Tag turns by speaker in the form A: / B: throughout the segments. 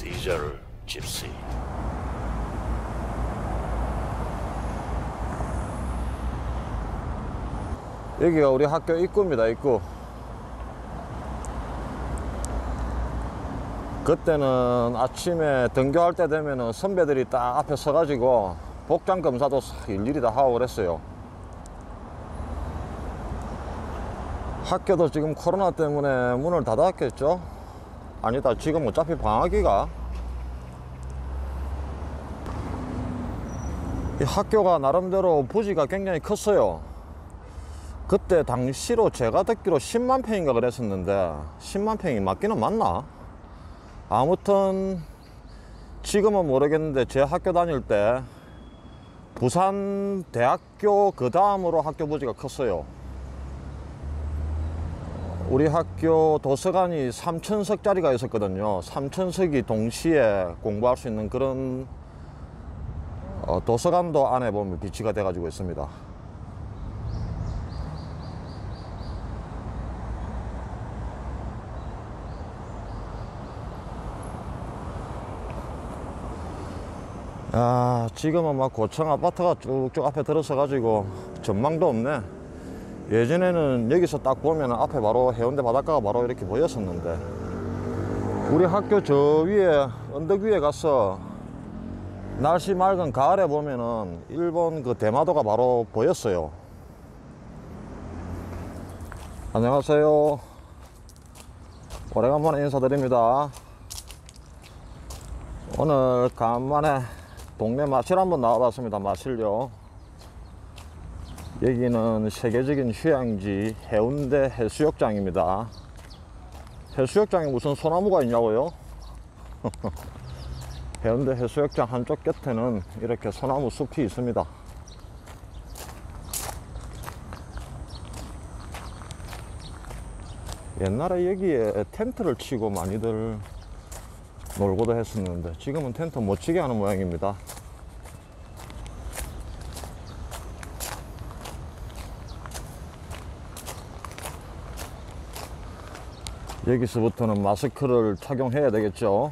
A: 디젤 집시.
B: 여기가 우리 학교 입구입니다. 입구. 그때는 아침에 등교할 때 되면은 선배들이 딱 앞에 서가지고 복장 검사도 일일이 다 하고 그랬어요. 학교도 지금 코로나 때문에 문을 닫았겠죠? 아니다, 지금 어차피 방학이가. 이 학교가 나름대로 부지가 굉장히 컸어요. 그때 당시로 제가 듣기로 10만 평인가 그랬었는데 10만 평이 맞기는 맞나? 아무튼 지금은 모르겠는데 제 학교 다닐 때 부산대학교 그 다음으로 학교 부지가 컸어요. 우리 학교 도서관이 3,000석짜리가 있었거든요. 3,000석이 동시에 공부할 수 있는 그런 도서관도 안에 보면 비치가 돼 가지고 있습니다. 지금은 막 고층 아파트가 쭉쭉 앞에 들어서 가지고 전망도 없네. 예전에는 여기서 딱 보면 앞에 바로 해운대 바닷가가 바로 이렇게 보였었는데, 우리 학교 저 위에 언덕 위에 가서 날씨 맑은 가을에 보면은 일본 그 대마도가 바로 보였어요. 안녕하세요. 오래간만에 인사드립니다. 오늘 간만에 동네 마실 한번 나와봤습니다. 마실요. 여기는 세계적인 휴양지 해운대 해수욕장입니다. 해수욕장에 무슨 소나무가 있냐고요? 해운대 해수욕장 한쪽 끝에는 이렇게 소나무 숲이 있습니다. 옛날에 여기에 텐트를 치고 많이들 놀고도 했었는데 지금은 텐트 못 치게 하는 모양입니다. 여기서부터는 마스크를 착용해야 되겠죠.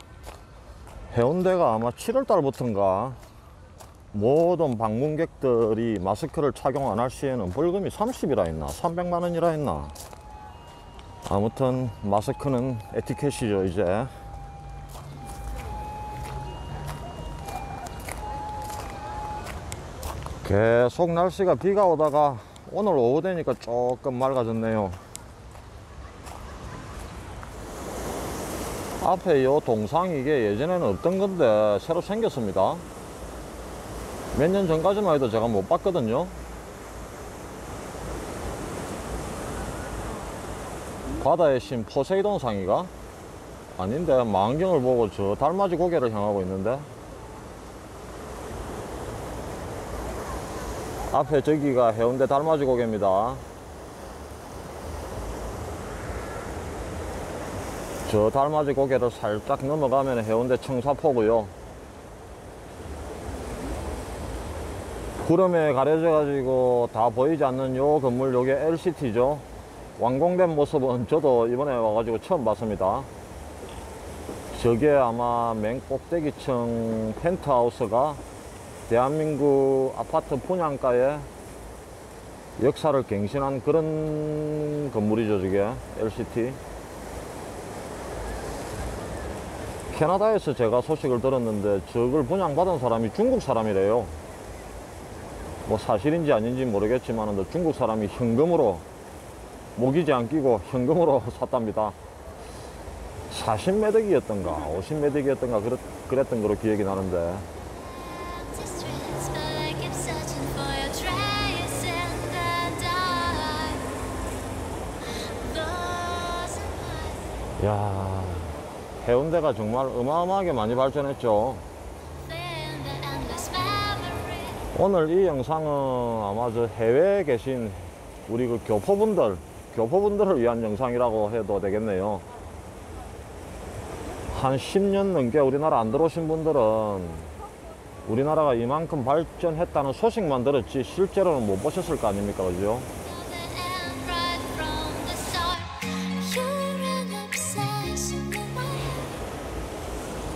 B: 해운대가 아마 7월달부터인가 모든 방문객들이 마스크를 착용 안 할 시에는 벌금이 30이라 했나 300만원이라 했나. 아무튼 마스크는 에티켓이죠. 이제 계속 날씨가 비가 오다가 오늘 오후 되니까 조금 맑아졌네요. 앞에 이 동상 이게 예전에는 없던 건데 새로 생겼습니다. 몇 년 전까지만 해도 제가 못 봤거든요. 바다의 신 포세이돈 상이가? 아닌데 망경을 보고 저 달맞이 고개를 향하고 있는데, 앞에 저기가 해운대 달맞이 고개입니다. 저 달맞이 고개를 살짝 넘어가면 해운대 청사포고요. 구름에 가려져 가지고 다 보이지 않는 요 건물, 요게 LCT죠. 완공된 모습은 저도 이번에 와가지고 처음 봤습니다. 저게 아마 맨 꼭대기층 펜트하우스가 대한민국 아파트 분양가의 역사를 갱신한 그런 건물이죠. 저게 LCT. 캐나다에서 제가 소식을 들었는데 저걸 분양받은 사람이 중국 사람이래요. 뭐 사실인지 아닌지 모르겠지만 중국 사람이 현금으로, 모기지 안 끼고 현금으로 샀답니다. 40매덕이었던가 50매덕이었던가 그랬던 거로 기억이 나는데, 야, 해운대가 정말 어마어마하게 많이 발전했죠. 오늘 이 영상은 아마 저 해외에 계신 우리 그 교포분들을 위한 영상이라고 해도 되겠네요. 한 10년 넘게 우리나라 안 들어오신 분들은 우리나라가 이만큼 발전했다는 소식만 들었지 실제로는 못 보셨을 거 아닙니까? 그죠?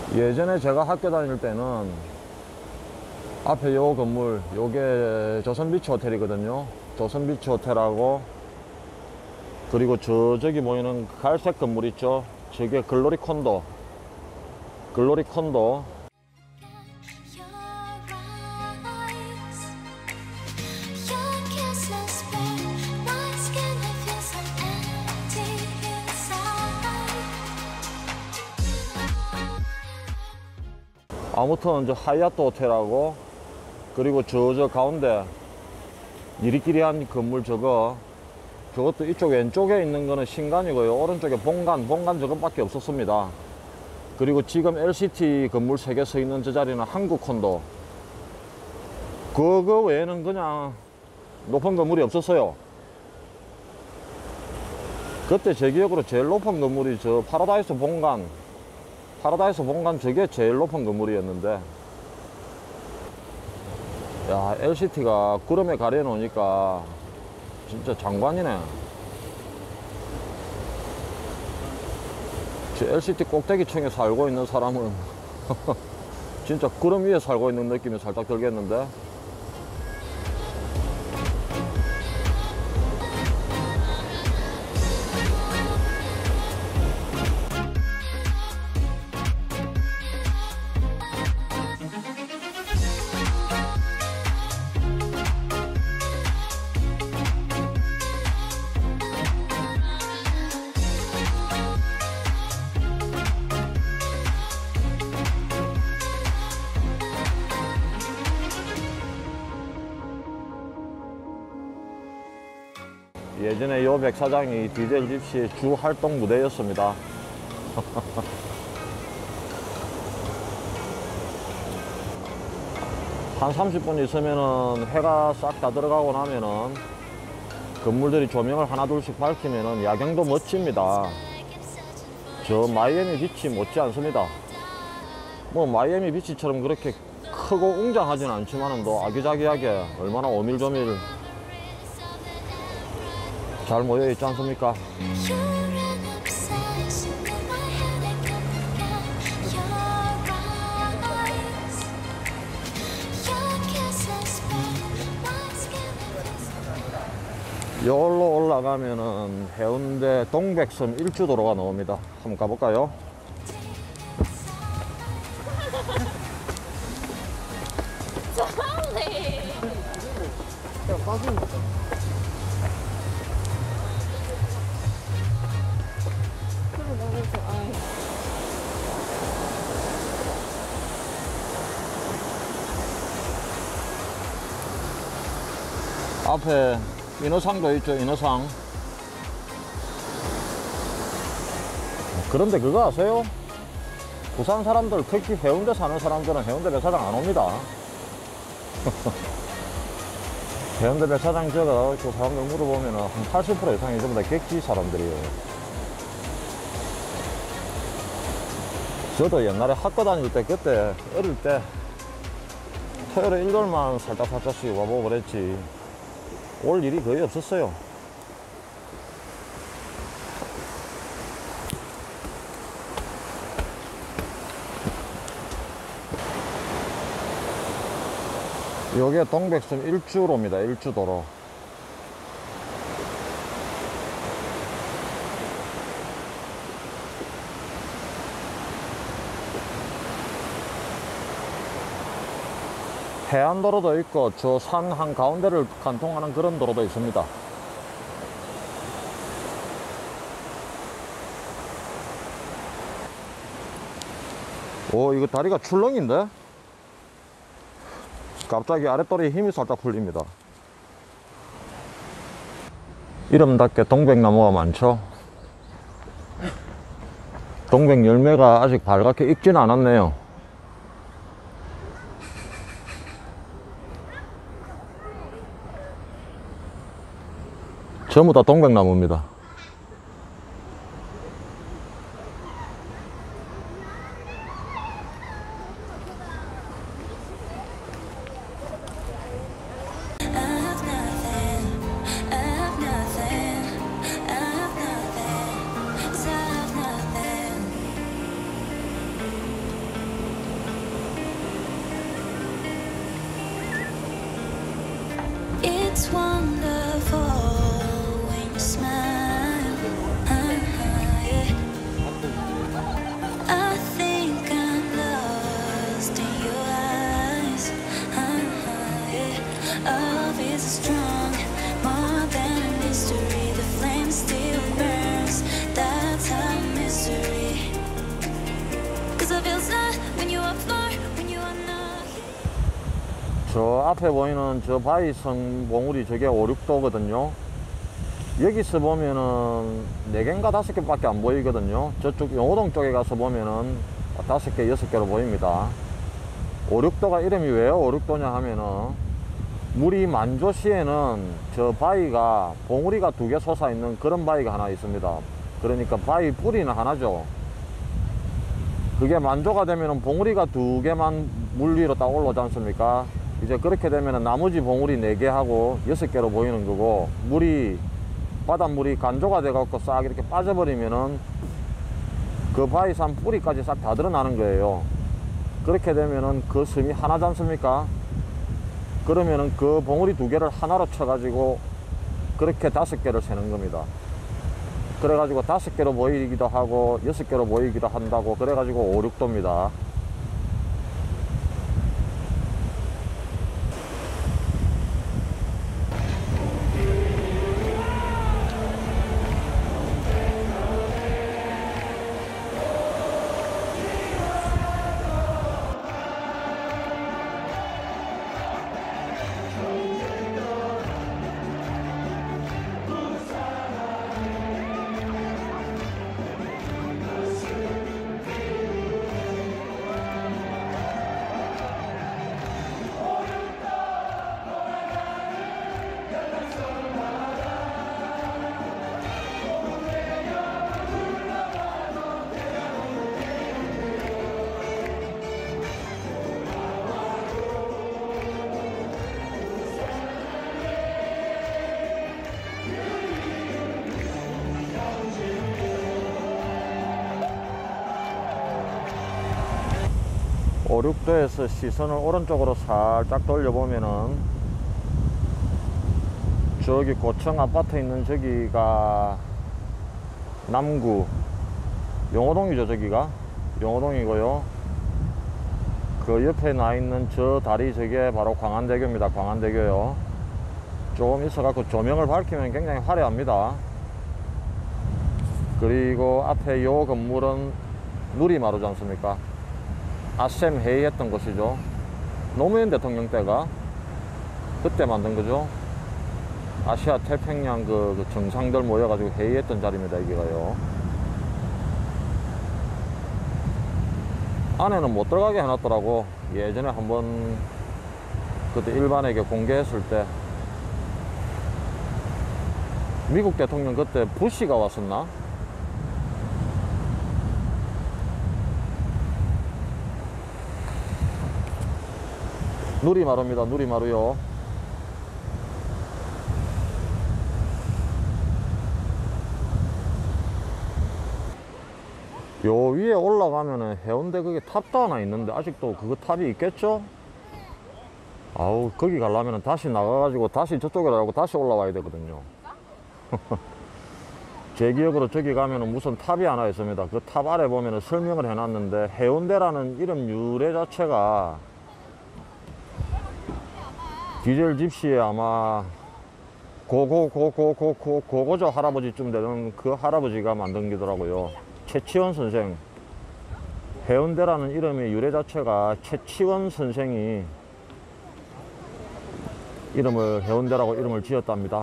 B: 예전에 제가 학교 다닐 때는 앞에 요 건물, 요게 조선비치 호텔이거든요. 조선비치 호텔하고, 그리고 저기 보이는 갈색 건물 있죠? 저게 글로리 콘도. 글로리 콘도. 아무튼 저 하얏트 호텔하고, 그리고 저 가운데 이리끼리한 건물 저것도 이쪽 왼쪽에 있는 거는 신간이고요. 오른쪽에 본관 저것밖에 없었습니다. 그리고 지금 LCT 건물 3개 서 있는 저 자리는 한국 콘도. 그거 외에는 그냥 높은 건물이 없었어요. 그때 제 기억으로 제일 높은 건물이 저 파라다이스 본관 저게 제일 높은 건물이었는데, 야, LCT가 구름에 가려놓으니까 진짜 장관이네. 저 LCT 꼭대기층에 살고 있는 사람은 진짜 구름 위에 살고 있는 느낌이 살짝 들겠는데. 예전에 요 백사장이 디젤 집시의 주 활동 무대였습니다. 한 30분 있으면은 해가 싹 다 들어가고 나면은 건물들이 조명을 하나 둘씩 밝히면은 야경도 멋집니다. 저 마이애미 비치 못지 않습니다. 뭐 마이애미 비치처럼 그렇게 크고 웅장하진 않지만은 또 아기자기하게 얼마나 오밀조밀 잘 모여 있지 않습니까? 여기로 올라가면은 해운대 동백섬 일주도로가 나옵니다. 한번 가볼까요? 앞에 인어상도 있죠, 인어상. 그런데 그거 아세요? 부산 사람들, 특히 해운대 사는 사람들은 해운대 백사장 안 옵니다. 해운대 백사장 저거 그 사람들 물어보면 한 80% 이상이 전부 다 객지 사람들이에요. 저도 옛날에 학교 다닐 때, 그때 어릴 때 토요일에 일요일만 살짝씩 와보고 그랬지 올 일이 거의 없었어요. 여기에 동백섬 일주로입니다. 일주도로. 해안도로도 있고 저 산 한가운데를 관통하는 그런 도로도 있습니다. 오, 이거 다리가 출렁인데? 갑자기 아랫도리에 힘이 살짝 풀립니다. 이름답게 동백나무가 많죠? 동백 열매가 아직 발갛게 익지는 않았네요. 전부 다 동백나무입니다. 앞에 보이는 저 바위성 봉우리 저게 5, 6도거든요. 여기서 보면은 4개인가 5개밖에 안 보이거든요. 저쪽 용호동 쪽에 가서 보면은 5개, 6개로 보입니다. 5, 6도가 이름이 왜요 5, 6도냐 하면은 물이 만조시에는 저 바위가 봉우리가 2개 솟아있는 그런 바위가 하나 있습니다. 그러니까 바위 뿌리는 하나죠. 그게 만조가 되면은 봉우리가 2개만 물 위로 딱 올라오지 않습니까? 이제 그렇게 되면은 나머지 봉우리 4개 하고 6개로 보이는 거고, 바닷물이 간조가 돼 갖고 싹 이렇게 빠져버리면은 그 바위산 뿌리까지 싹 다 드러나는 거예요. 그렇게 되면은 그 섬이 하나지 않습니까? 그러면은 그 봉우리 2개를 하나로 쳐가지고 그렇게 5개를 세는 겁니다. 그래가지고 5개로 보이기도 하고 6개로 보이기도 한다고, 그래가지고 5, 6도입니다. 오, 6도에서 시선을 오른쪽으로 살짝 돌려보면은 저기 고층 아파트 있는 저기가 남구 용호동이죠. 저기가 용호동이고요. 그 옆에 나 있는 저 다리 저게 바로 광안대교입니다. 광안대교요. 조금 있어갖고 조명을 밝히면 굉장히 화려합니다. 그리고 앞에 요 건물은 누리마루지 않습니까? 아셈 회의했던 곳이죠. 노무현 대통령 때가 그때 만든 거죠. 아시아 태평양 그 정상들 모여가지고 회의했던 자리입니다. 여기가요. 안에는 못 들어가게 해놨더라고. 예전에 한번 그때 일반에게 공개했을 때 미국 대통령 그때 부시가 왔었나? 누리마루입니다. 누리마루요. 요 위에 올라가면은 해운대 그게 탑도 하나 있는데 아직도 그거 탑이 있겠죠? 아우, 거기 가려면은 다시 나가가지고 다시 저쪽으로 가고 다시 올라와야 되거든요. 제 기억으로 저기 가면은 무슨 탑이 하나 있습니다. 그 탑 아래 보면은 설명을 해놨는데 해운대라는 이름 유래 자체가 디젤 집시에 아마 고고조 할아버지쯤 되는 그 할아버지가 만든 게더라고요. 최치원 선생. 해운대라는 이름의 유래 자체가 최치원 선생이 해운대라고 이름을 지었답니다.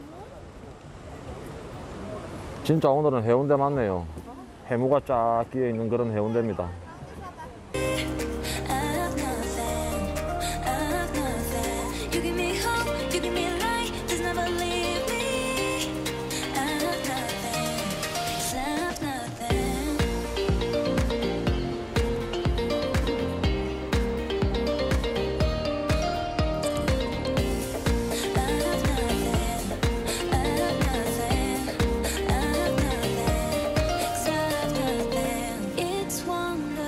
B: 진짜 오늘은 해운대 맞네요. 해무가 쫙 끼어 있는 그런 해운대입니다.
A: It's wonderful.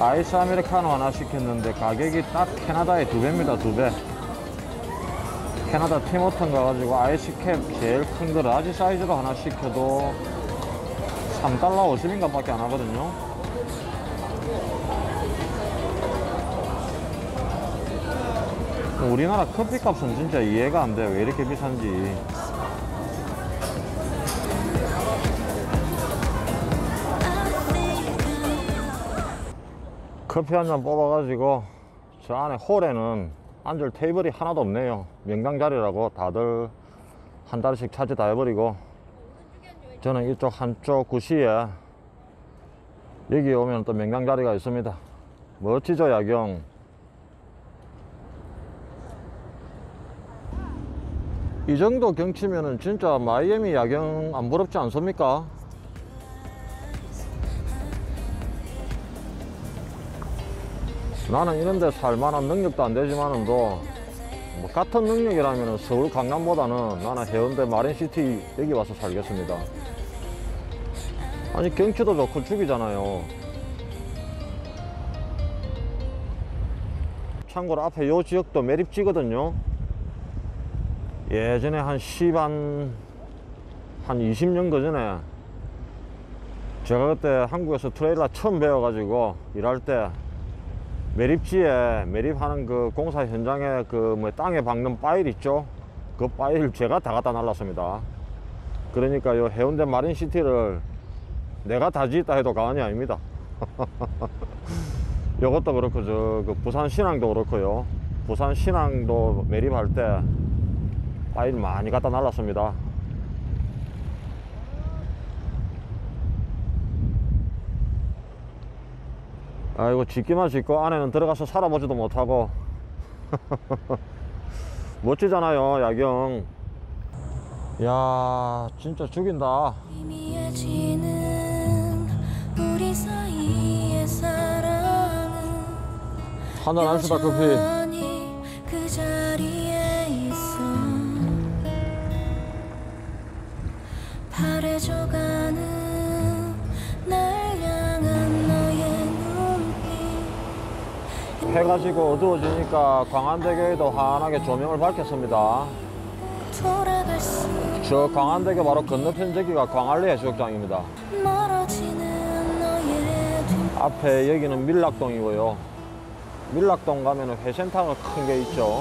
B: 아이스 아메리카노 하나 시켰는데 가격이 딱 캐나다의 2배입니다. 2배. 캐나다 티모튼 가가지고 아이스캡 제일 큰 거 라지 사이즈로 하나 시켜도 3달러 50인가 밖에 안 하거든요. 우리나라 커피값은 진짜 이해가 안 돼요. 왜 이렇게 비싼지. 커피 한 잔 뽑아가지고 저 안에 홀에는 앉을 테이블이 하나도 없네요. 명당 자리라고 다들 한 자리씩 차지 다 해버리고 저는 이쪽 한쪽 구시에 여기 오면 또 명당 자리가 있습니다. 멋지죠 야경. 이 정도 경치면은 진짜 마이애미 야경 안 부럽지 않습니까? 나는 이런데 살만한 능력도 안 되지만은 뭐 같은 능력이라면 서울 강남보다는 나는 해운대 마린시티 여기 와서 살겠습니다. 아니 경치도 좋고 죽이잖아요. 참고로 앞에 요 지역도 매립지거든요. 예전에 한 20년 그 전에 제가 그때 한국에서 트레일러 처음 배워가지고 일할 때 매립지에 매립하는 그 공사 현장에 그 뭐 땅에 박는 파일 있죠? 그 파일 제가 다 갖다 날랐습니다. 그러니까 요 해운대 마린시티를 내가 다 짓다 해도 과언이 아닙니다. 요것도 그렇고 그 부산 신항도 그렇고요. 부산 신항도 매립할 때 파일 많이 갖다 날랐습니다. 아이고 짓기만 짓고 안에는 들어가서 살아보지도 못하고. 멋지잖아요 야경. 야 진짜 죽인다. 한잔 합시다 커피. 해가 지고 어두워지니까 광안대교에도 환하게 조명을 밝혔습니다. 저 광안대교 바로 건너편 저기가 광안리 해수욕장입니다. 앞에 여기는 밀락동이고요. 밀락동 가면은 회센터가 큰 게 있죠.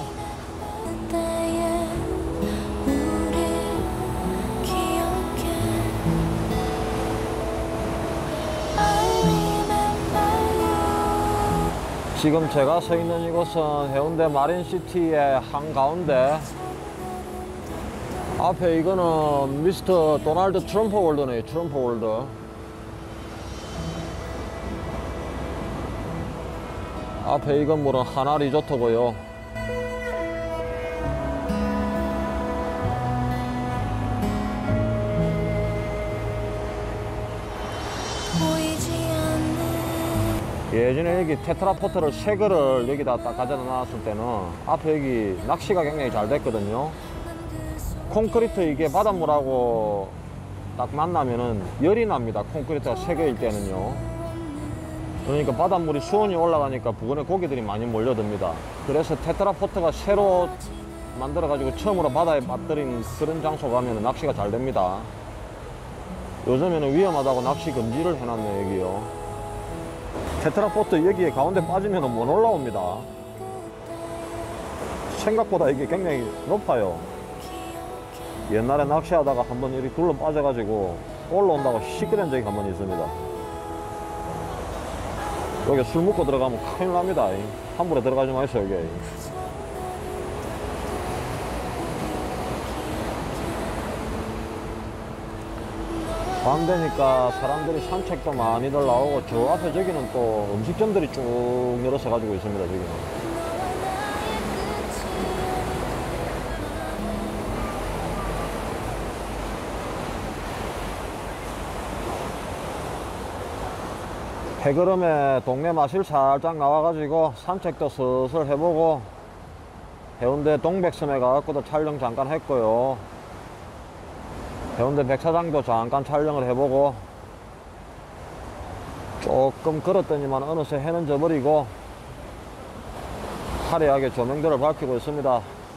B: 지금 제가 서 있는 이곳은 해운대 마린시티의 한가운데, 앞에 이거는 미스터 도널드 트럼프 월드네요. 트럼프 월드. 앞에 이 건물은 하나 리조트고요. 예전에 여기 테트라포트를 새 거를 여기다 딱 가져다 놨을 때는 앞에 여기 낚시가 굉장히 잘 됐거든요. 콘크리트 이게 바닷물하고 딱 만나면은 열이 납니다. 콘크리트가 새 거일 때는요. 그러니까 바닷물이 수온이 올라가니까 부근에 고기들이 많이 몰려듭니다. 그래서 테트라포트가 새로 만들어 가지고 처음으로 바다에 빠뜨린 그런 장소 가면 낚시가 잘 됩니다. 요즘에는 위험하다고 낚시 금지를 해놨네요. 여기요. 테트라포트 여기에 가운데 빠지면 못 올라옵니다. 생각보다 이게 굉장히 높아요. 옛날에 낚시하다가 한번 이렇게 둘러 빠져가지고 올라온다고 시끄러운 적이 한번 있습니다. 여기 술 먹고 들어가면 큰일 납니다. 함부로 들어가지 마세요. 여기. 밤 되니까 사람들이 산책도 많이들 나오고, 저 앞에 저기는 또 음식점들이 쭉 늘어서 가지고 있습니다. 저기는. 해그름에 동네 마실 살짝 나와가지고 산책도 슬슬 해보고, 해운대 동백섬에 가갖고도 촬영 잠깐 했고요. 해운대 백사장도 잠깐 촬영을 해보고, 조금 걸었더니만 어느새 해는 져버리고 화려하게 조명들을 밝히고 있습니다.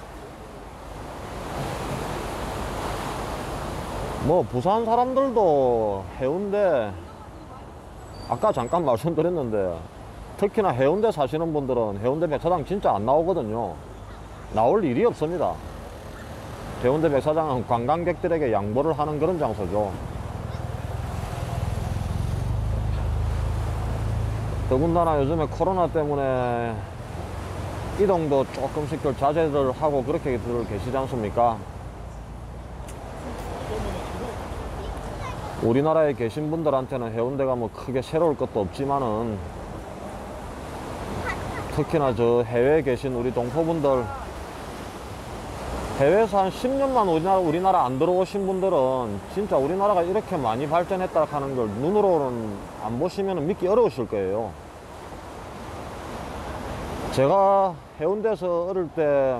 B: 뭐 부산 사람들도 해운대, 아까 잠깐 말씀드렸는데 특히나 해운대 사시는 분들은 해운대 백사장 진짜 안 나오거든요. 나올 일이 없습니다. 해운대 백사장은 관광객들에게 양보를 하는 그런 장소죠. 더군다나 요즘에 코로나 때문에 이동도 조금씩 자제를 하고 그렇게들 계시지 않습니까? 우리나라에 계신 분들한테는 해운대가 뭐 크게 새로울 것도 없지만은 특히나 저 해외에 계신 우리 동포분들, 해외에서 한 10년만 우리나라 안 들어오신 분들은 진짜 우리나라가 이렇게 많이 발전했다 하는 걸 눈으로는 안 보시면 믿기 어려우실 거예요. 제가 해운대에서 어릴 때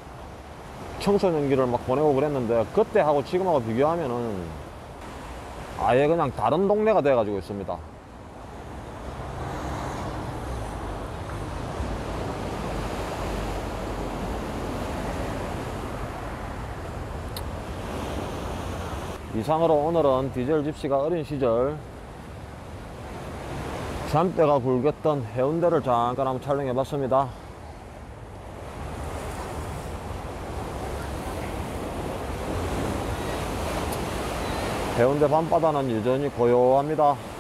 B: 청소년기를 막 보내고 그랬는데 그때하고 지금하고 비교하면은 아예 그냥 다른 동네가 돼 가지고 있습니다. 이상으로 오늘은 디젤 집시가 어린 시절 잔뼈가 굵었던 해운대를 잠깐 한번 촬영해 봤습니다. 해운대 밤바다는 여전히 고요합니다.